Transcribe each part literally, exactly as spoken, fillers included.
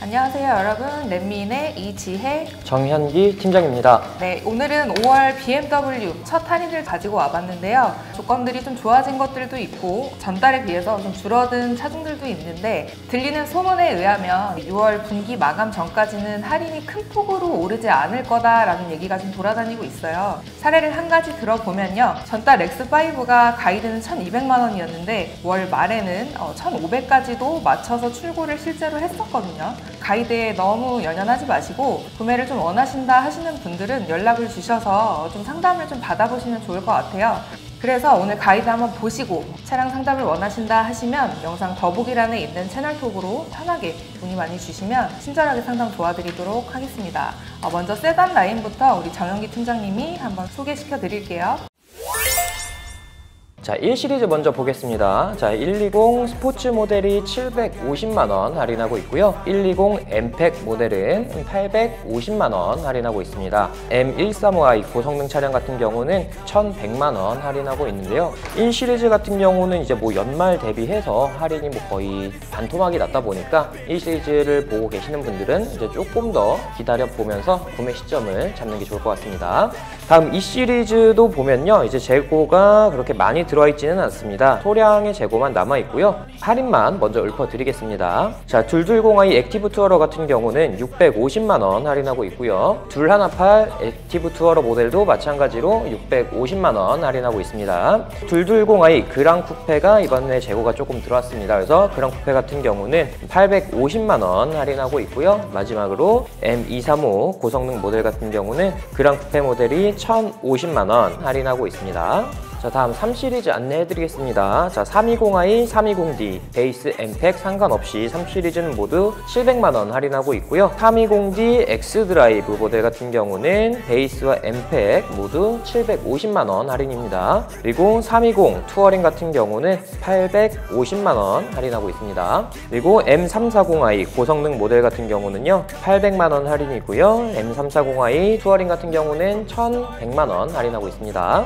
안녕하세요 여러분, 렛미인의 이지혜, 정현기 팀장입니다. 네, 오늘은 오월 비엠더블유 첫 할인을 가지고 와봤는데요. 조건들이 좀 좋아진 것들도 있고 전달에 비해서 좀 줄어든 차종들도 있는데, 들리는 소문에 의하면 유월 분기 마감 전까지는 할인이 큰 폭으로 오르지 않을 거다라는 얘기가 좀 돌아다니고 있어요. 사례를 한 가지 들어보면요, 전달 엑스파이브가 가이드는 천이백만 원이었는데 월 말에는 천오백까지도 맞춰서 출고를 실제로 했었거든요. 가이드에 너무 연연하지 마시고 구매를 좀 원하신다 하시는 분들은 연락을 주셔서 좀 상담을 좀 받아보시면 좋을 것 같아요. 그래서 오늘 가이드 한번 보시고 차량 상담을 원하신다 하시면 영상 더보기란에 있는 채널톡으로 편하게 문의 많이 주시면 친절하게 상담 도와드리도록 하겠습니다. 먼저 세단 라인부터 우리 정현기 팀장님이 한번 소개시켜 드릴게요. 자, 일 시리즈 먼저 보겠습니다. 자, 백이십 스포츠 모델이 칠백오십만 원 할인하고 있고요. 백이십 엠팩 모델은 팔백오십만 원 할인하고 있습니다. 엠 백삼십오 아이 고성능 차량 같은 경우는 천백만 원 할인하고 있는데요. 일 시리즈 같은 경우는 이제 뭐 연말 대비해서 할인이 뭐 거의 반토막이 났다 보니까 일 시리즈를 보고 계시는 분들은 이제 조금 더 기다려 보면서 구매 시점을 잡는 게 좋을 것 같습니다. 다음 이 시리즈도 보면요, 이제 재고가 그렇게 많이 들어와 있지는 않습니다. 소량의 재고만 남아 있고요. 할인만 먼저 읊어드리겠습니다. 자, 둘백이십 아이 액티브 투어러 같은 경우는 육백오십만 원 할인하고 있고요. 둘백십팔 액티브 투어러 모델도 마찬가지로 육백오십만 원 할인하고 있습니다. 둘백이십 아이 그랑 쿠페가 이번에 재고가 조금 들어왔습니다. 그래서 그랑 쿠페 같은 경우는 팔백오십만 원 할인하고 있고요. 마지막으로 엠 이백삼십오 고성능 모델 같은 경우는 그랑 쿠페 모델이 천오십만 원 할인하고 있습니다. 자, 다음 삼 시리즈 안내해드리겠습니다. 자, 삼백이십 아이, 삼백이십 디, 베이스 엠팩 상관없이 삼 시리즈는 모두 칠백만 원 할인하고 있고요. 삼백이십 디 엑스드라이브 모델 같은 경우는 베이스와 엠팩 모두 칠백오십만 원 할인입니다. 그리고 삼백이십 투어링 같은 경우는 팔백오십만 원 할인하고 있습니다. 그리고 엠 삼백사십 아이 고성능 모델 같은 경우는요, 팔백만 원 할인이고요. 엠 삼백사십 아이 투어링 같은 경우는 천백만 원 할인하고 있습니다.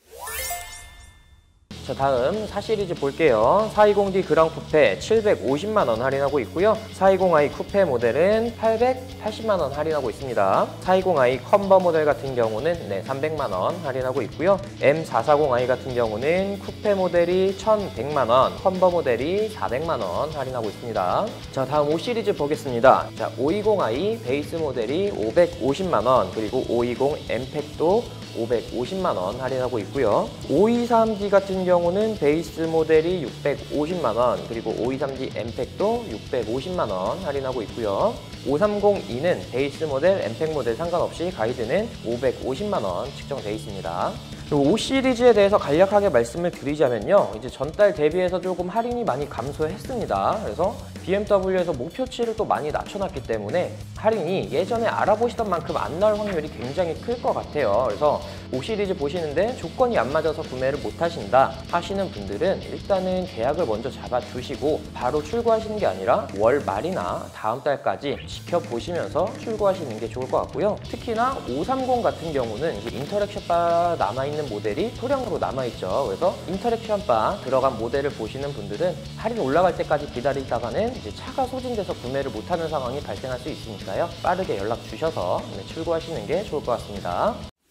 자, 다음 사 시리즈 볼게요. 사백이십 디 그랑 쿠페 칠백오십만 원 할인하고 있고요. 사백이십 아이 쿠페 모델은 팔백팔십만 원 할인하고 있습니다. 사백이십 아이 컨버 모델 같은 경우는 네, 삼백만 원 할인하고 있고요. 엠 사백사십 아이 같은 경우는 쿠페 모델이 천백만 원, 컨버 모델이 사백만 원 할인하고 있습니다. 자, 다음 오 시리즈 보겠습니다. 자, 오백이십 아이 베이스 모델이 오백오십만 원, 그리고 오백이십 엠팩도 오백오십만 원 할인하고 있고요. 오백이십삼 디 같은 경우는 베이스 모델이 육백오십만 원, 그리고 오백이십삼 디 엠팩도 육백오십만 원 할인하고 있고요. 오백삼십 이는 베이스 모델, 엠팩 모델 상관없이 가이드는 오백오십만 원 측정되어 있습니다. 그리고 오 시리즈에 대해서 간략하게 말씀을 드리자면요, 이제 전달 대비해서 조금 할인이 많이 감소했습니다. 그래서 비엠더블유에서 목표치를 또 많이 낮춰놨기 때문에 할인이 예전에 알아보시던 만큼 안 나올 확률이 굉장히 클 것 같아요. 그래서 오 시리즈 보시는데 조건이 안 맞아서 구매를 못 하신다 하시는 분들은 일단은 계약을 먼저 잡아두시고 바로 출고하시는 게 아니라 월 말이나 다음 달까지 지켜보시면서 출고하시는 게 좋을 것 같고요. 특히나 오백삼십 같은 경우는 이제 인터랙션 바 남아있는 모델이 소량으로 남아있죠. 그래서 인터랙션 바 들어간 모델을 보시는 분들은 할인 올라갈 때까지 기다리다가는 이제 차가 소진돼서 구매를 못하는 상황이 발생할 수 있으니까요. 빠르게 연락 주셔서 출고하시는 게 좋을 것 같습니다.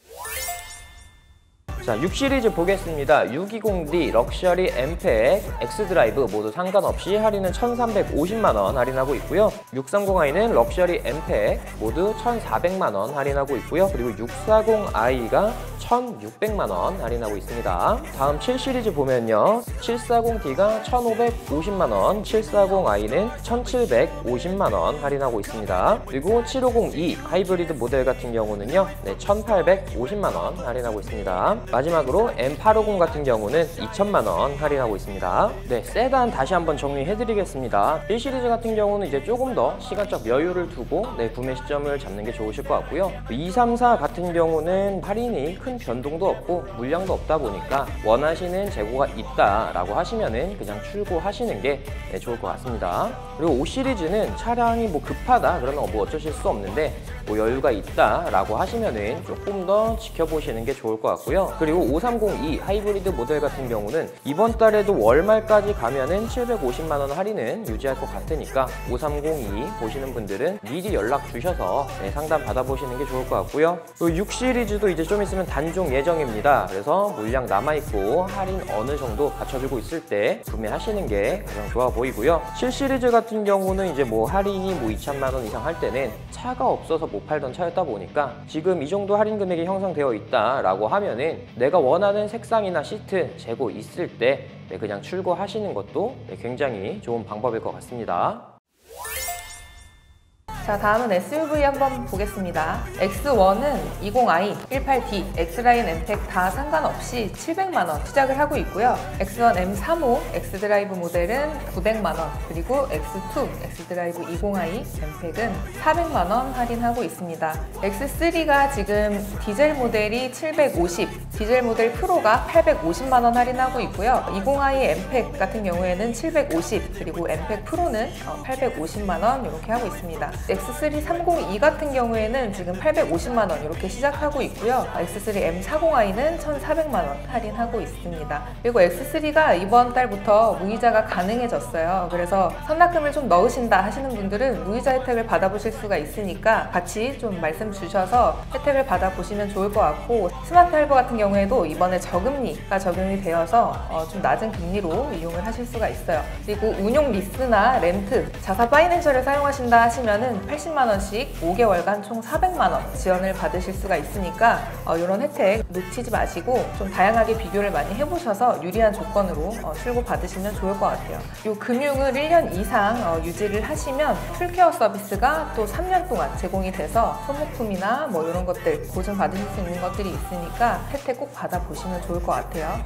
자, 육 시리즈 보겠습니다. 육백이십 디 럭셔리 엠팩, 엑스드라이브 모두 상관없이 할인은 천삼백오십만 원 할인하고 있고요. 육백삼십 아이는 럭셔리 엠팩 모두 천사백만 원 할인하고 있고요. 그리고 육백사십 아이가 천육백만 원 할인하고 있습니다. 다음 칠 시리즈 보면요, 칠백사십 디가 천오백오십만 원, 칠백사십 아이는 천칠백오십만 원 할인하고 있습니다. 그리고 칠백오십 이 하이브리드 모델 같은 경우는요, 네, 천팔백오십만 원 할인하고 있습니다. 마지막으로 엠 팔백오십 같은 경우는 이천만 원 할인하고 있습니다. 네, 세단 다시 한번 정리해드리겠습니다. 일 시리즈 같은 경우는 이제 조금 더 시간적 여유를 두고 네, 구매 시점을 잡는 게 좋으실 것 같고요. 이, 삼, 사 같은 경우는 할인이 큰 변동도 없고 물량도 없다 보니까 원하시는 재고가 있다라고 하시면은 그냥 출고하시는 게 네, 좋을 것 같습니다. 그리고 오 시리즈는 차량이 뭐 급하다 그러면 뭐 어쩌실 수 없는데 뭐 여유가 있다라고 하시면은 조금 더 지켜보시는 게 좋을 것 같고요. 그리고 오삼공이 하이브리드 모델 같은 경우는 이번 달에도 월말까지 가면은 칠백오십만 원 할인은 유지할 것 같으니까 오삼공이 보시는 분들은 미리 연락 주셔서 네, 상담 받아보시는 게 좋을 것 같고요. 육 시리즈도 이제 좀 있으면 단종 예정입니다. 그래서 물량 남아있고 할인 어느 정도 받쳐주고 있을 때 구매하시는 게 가장 좋아 보이고요. 칠 시리즈 같은 경우는 이제 뭐 할인이 뭐 이천만 원 이상 할 때는 차가 없어서 못 팔던 차였다 보니까 지금 이 정도 할인 금액이 형성되어 있다라고 하면은 내가 원하는 색상이나 시트 재고 있을 때 그냥 출고하시는 것도 굉장히 좋은 방법일 것 같습니다. 자, 다음은 에스유브이 한번 보겠습니다. 엑스원은 이십 아이, 십팔 디, X라인 엠팩 다 상관없이 칠백만 원 시작을 하고 있고요. 엑스원 엠 삼십오, X드라이브 모델은 구백만 원, 그리고 엑스투, X드라이브 이십 아이 엠팩은 사백만 원 할인하고 있습니다. 엑스쓰리가 지금 디젤 모델이 칠백오십, 디젤 모델 프로가 팔백오십만 원 할인하고 있고요. 이십 아이 엠팩 같은 경우에는 칠백오십, 그리고 엠팩 프로는 팔백오십만 원 이렇게 하고 있습니다. 엑스쓰리 삼공이 같은 경우에는 지금 팔백오십만 원 이렇게 시작하고 있고요. 엑스쓰리 엠 사십 아이는 천사백만 원 할인하고 있습니다. 그리고 엑스쓰리가 이번 달부터 무이자가 가능해졌어요. 그래서 선납금을 좀 넣으신다 하시는 분들은 무이자 혜택을 받아보실 수가 있으니까 같이 좀 말씀 주셔서 혜택을 받아보시면 좋을 것 같고, 스마트 할부 같은 경우에도 이번에 저금리가 적용이 되어서 어, 좀 낮은 금리로 이용을 하실 수가 있어요. 그리고 운용 리스나 렌트, 자사 파이낸셜을 사용하신다 하시면은 팔십만 원씩 오 개월간 총 사백만 원 지원을 받으실 수가 있으니까 어, 이런 혜택 놓치지 마시고 좀 다양하게 비교를 많이 해보셔서 유리한 조건으로 어, 출고 받으시면 좋을 것 같아요. 이 금융을 일 년 이상 어, 유지를 하시면 풀케어 서비스가 또 삼 년 동안 제공이 돼서 소모품이나 뭐 이런 것들 보증 받으실 수 있는 것들이 있으니까 혜택 꼭 받아보시면 좋을 것 같아요.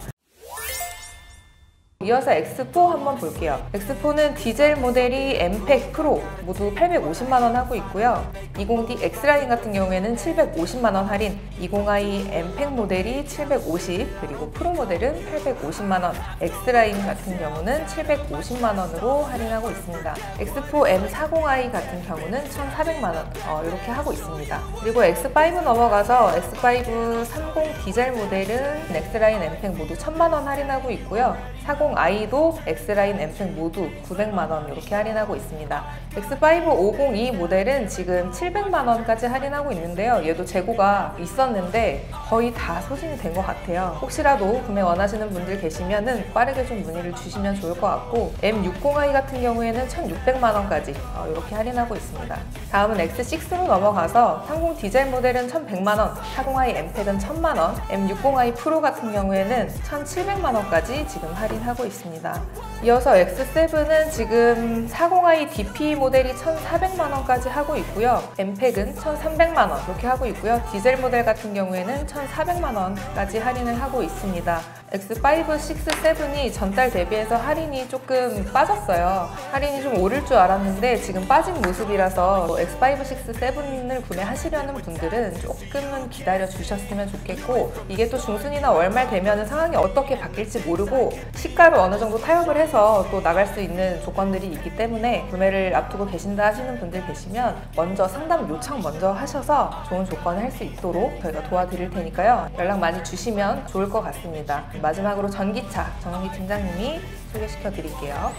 이어서 엑스포 한번 볼게요. 엑스포는 디젤 모델이 엠팩 프로 모두 팔백오십만 원 하고 있고요. 이십 디 X라인 같은 경우에는 칠백오십만 원 할인, 이십 아이 엠팩 모델이 칠백오십, 그리고 프로 모델은 팔백오십만 원, X라인 같은 경우는 칠백오십만 원으로 할인하고 있습니다. 엑스포 엠 사십 아이 같은 경우는 천사백만 원 어, 이렇게 하고 있습니다. 그리고 엑스 파이브 넘어가서 엑스 파이브 삼십 디젤 모델은 X라인 엠팩 모두 천만 원 할인하고 있고요. 사십 아이도 X라인 엠팩 모두 구백만 원 이렇게 할인하고 있습니다. 엑스 파이브 오공이 모델은 지금 칠백만 원까지 할인하고 있는데요. 얘도 재고가 있었는데 거의 다 소진이 된 것 같아요. 혹시라도 구매 원하시는 분들 계시면은 빠르게 좀 문의를 주시면 좋을 것 같고, 엠 육십 아이 같은 경우에는 천육백만 원까지 어, 이렇게 할인하고 있습니다. 다음은 엑스 식스로 넘어가서 삼십 디젤 모델은 천백만 원, 사십 아이 엠팩은 천만 원, 엠 육십 아이 프로 같은 경우에는 천칠백만 원까지 지금 할인하고 있습니다. 이어서 엑스 세븐은 지금 사십 아이 디피 모델이 천사백만 원까지 하고 있고요. 엠팩은 천삼백만 원 이렇게 하고 있고요. 디젤 모델 같은 경우에는 천사백만 원까지 할인을 하고 있습니다. 엑스 파이브, 식스, 세븐이 전달 대비해서 할인이 조금 빠졌어요. 할인이 좀 오를 줄 알았는데 지금 빠진 모습이라서 엑스 파이브, 식스, 세븐을 구매하시려는 분들은 조금은 기다려 주셨으면 좋겠고, 이게 또 중순이나 월말 되면 상황이 어떻게 바뀔지 모르고 시가를 어느 정도 타협을 해서 또 나갈 수 있는 조건들이 있기 때문에 구매를 앞두고 계신다 하시는 분들 계시면 먼저 상담 요청 먼저 하셔서 좋은 조건을 할 수 있도록 저희가 도와드릴 테니까요. 연락 많이 주시면 좋을 것 같습니다. 마지막으로 전기차 정은기 팀장님이 소개시켜 드릴게요.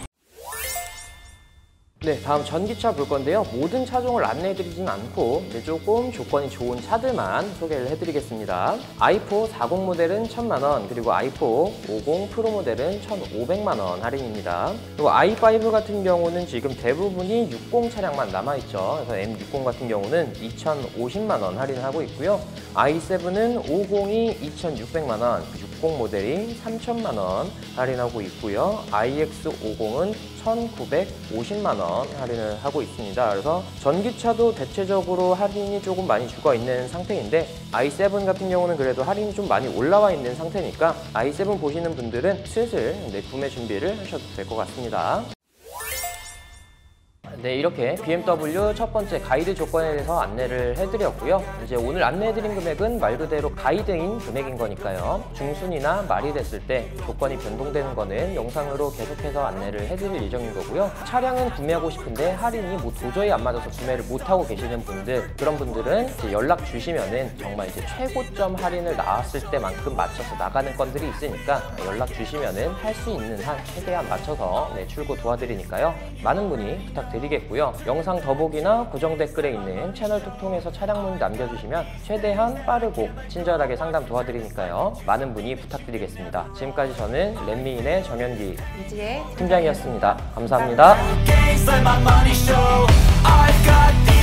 네, 다음 전기차 볼 건데요. 모든 차종을 안내해드리진 않고 이제 조금 조건이 좋은 차들만 소개를 해드리겠습니다. 아이포 사십 모델은 천만 원, 그리고 아이포 오십 프로 모델은 천오백만 원 할인입니다. 그리고 아이 파이브 같은 경우는 지금 대부분이 육십 차량만 남아있죠. 그래서 엠 육십 같은 경우는 이천오십만 원 할인하고 있고요. 아이 세븐은 오십이 이천육백만 원, 육십 모델이 삼천만 원 할인하고 있고요. 아이엑스 오십은 천구백오십만 원 할인을 하고 있습니다. 그래서 전기차도 대체적으로 할인이 조금 많이 죽어 있는 상태인데, 아이 세븐 같은 경우는 그래도 할인이 좀 많이 올라와 있는 상태니까 아이 세븐 보시는 분들은 슬슬 네, 구매 준비를 하셔도 될 것 같습니다. 네, 이렇게 비엠더블유 첫 번째 가이드 조건에 대해서 안내를 해드렸고요. 이제 오늘 안내해드린 금액은 말 그대로 가이드인 금액인 거니까요. 중순이나 말이 됐을 때 조건이 변동되는 거는 영상으로 계속해서 안내를 해드릴 예정인 거고요. 차량은 구매하고 싶은데 할인이 뭐 도저히 안 맞아서 구매를 못하고 계시는 분들, 그런 분들은 이제 연락 주시면은 정말 이제 최고점 할인을 나왔을 때만큼 맞춰서 나가는 건들이 있으니까 연락 주시면은 할 수 있는 한 최대한 맞춰서 네, 출고 도와드리니까요. 많은 문의 부탁드리겠고요. 영상 더보기나 고정 댓글에 있는 채널 톡 통해서 차량 문의 남겨주시면 최대한 빠르고 친절하게 상담 도와드리니까요. 많은 문의 부탁드리겠습니다. 지금까지 저는 렛미인의 정현기 이지의 팀장이었습니다. 감사합니다. Games, let my money show. I've got the